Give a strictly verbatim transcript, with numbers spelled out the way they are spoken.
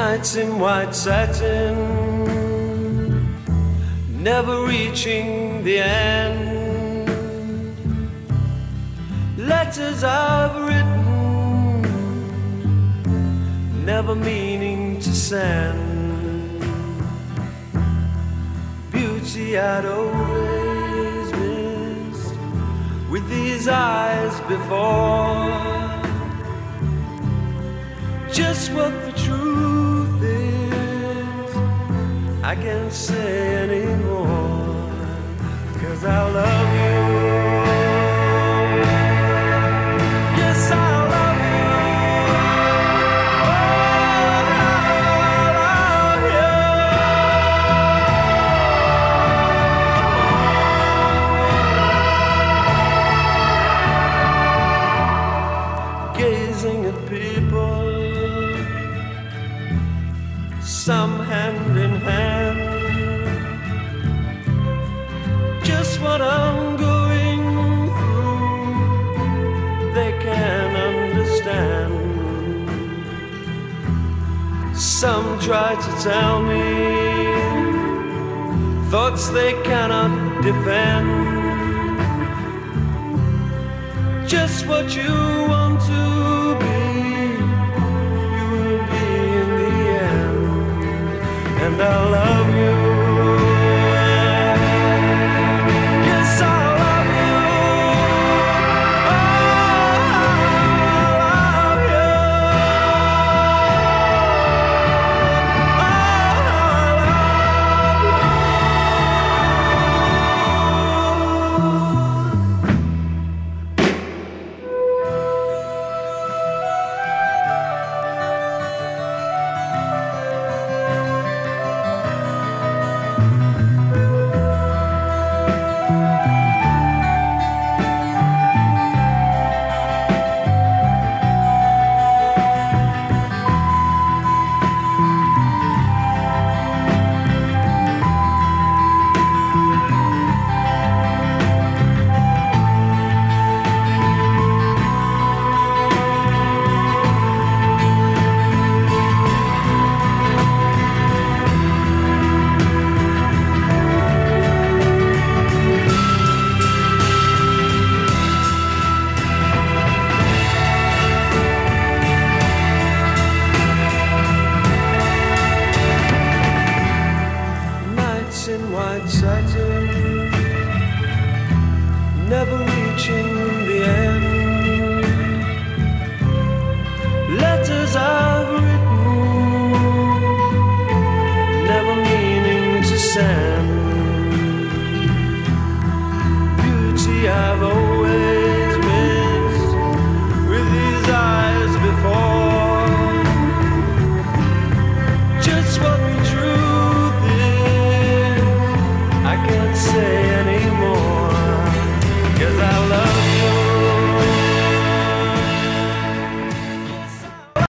Nights in white satin, never reaching the end. Letters I've written, never meaning to send. Beauty I'd always missed with these eyes before. Just what the truth is, I can't say anymore, 'cause I love you. Yes, I love you. Oh, I love you. Gazing at people, some hand in hand, just what I'm going through, they can understand. Some try to tell me thoughts they cannot defend. Just what you want to be, you will be in the end. And I love you. Yes, I love you. Oh, I love you. Oh, I in white satin, never